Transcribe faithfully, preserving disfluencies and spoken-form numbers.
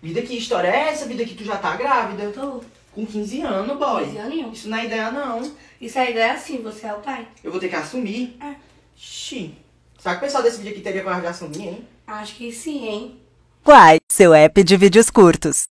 Vida, que história é essa? Vida que tu já tá grávida? Tô. Com quinze anos, boy. quinze aninhos. Isso não é ideia, não. Isso a ideia é assim, você é o pai. Eu vou ter que assumir? É. Xi. Será que o pessoal desse vídeo aqui teria coragem de assumir, hein? Acho que sim, hein? Quai, seu app de vídeos curtos.